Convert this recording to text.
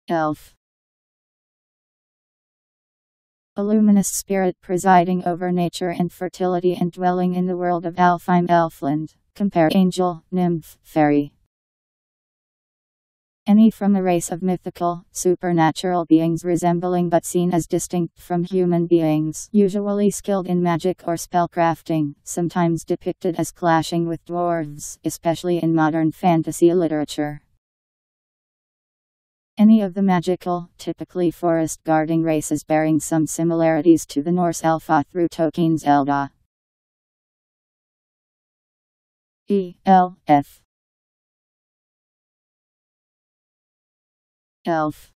Elf. A luminous spirit presiding over nature and fertility and dwelling in the world of Alfheim Elfland. Compare angel, nymph, fairy. Any from a race of mythical, supernatural beings resembling but seen as distinct from human beings, usually skilled in magic or spellcrafting, sometimes depicted as clashing with dwarves, especially in modern fantasy literature. Any of the magical, typically forest-guarding races bearing some similarities to the Norse Elfa through Tolkien's Elda. ELF. Elf.